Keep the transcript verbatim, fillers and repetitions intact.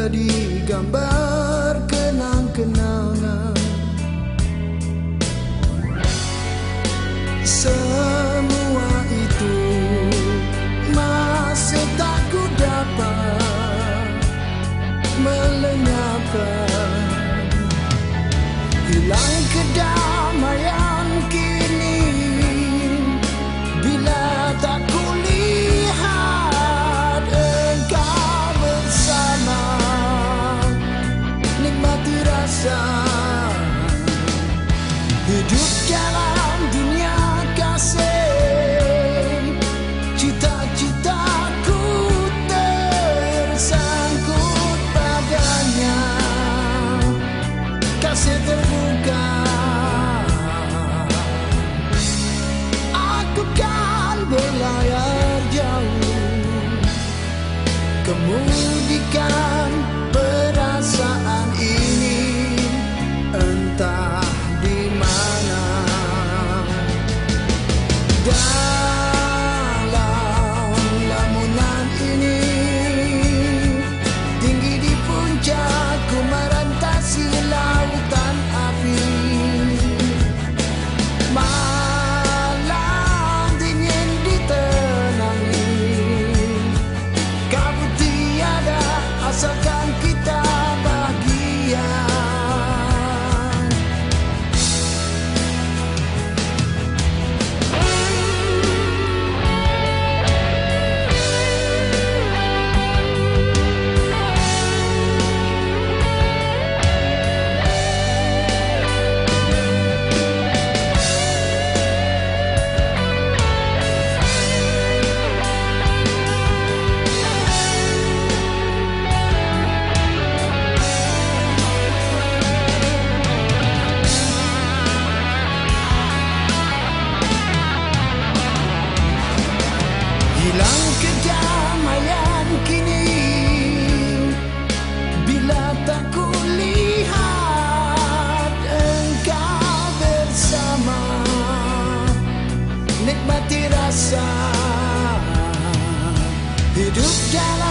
menjadi gambar kenang-kenangan. Semua itu masih tak ku dapat melenyapkan. Hilang kedamaian kini bila tak kulihat engkau bersama. Nikmati rasa hidup dalam dunia kasih. Cita-citaku tersangkut padanya. Kasih terbuka, aku kan berlayar jauh, kemudikan perasaan ini entah di mana. Dalam lamunan ini tinggi di puncak ku merantasi lautan api. Malam dingin ditenangi, kabut tiada asalkan kita bahagia. Hilang kedamaian kini bila tak kulihat engkau bersama. Nikmati rasa hidup dalam